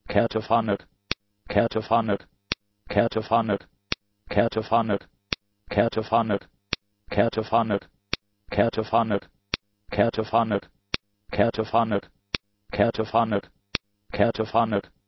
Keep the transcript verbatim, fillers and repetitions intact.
catatonic, catatonic, catatonic, catatonic, catatonic, catatonic, catatonic, catatonic, catatonic, catatonic, catatonic,